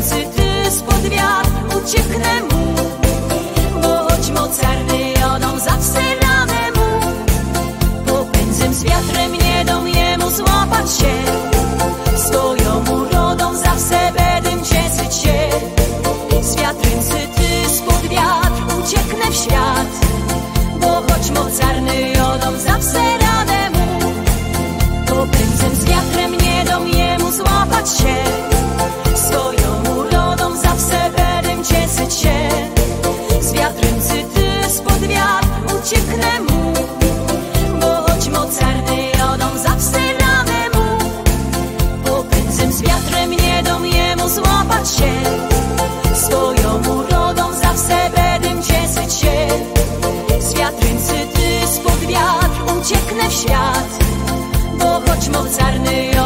Światręcy ty spod wiatr ucieknę mu, bo choć mocarny jodą zawsze radę mu. Popędzem z wiatrem nie dom jemu złapać się, swoją urodą zawsze będę cieszyć się. Światręcy ty spod wiatr ucieknę w świat, bo choć mocarny jodą zawsze radę mu. Popędzem z wiatrem nie dom jemu złapać się, swoją urodą zawsze będę cieszyć się. Światręcy ty spod wiatr ucieknę mu, bo choć mocarny jodą zawsze radę mu. Popędzem z wiatrem nie dom jemu złapać się, swoją urodą zawsze będę cieszyć się. Światręcy ty spod wiatr ucieknę w świat, bo choć mocarny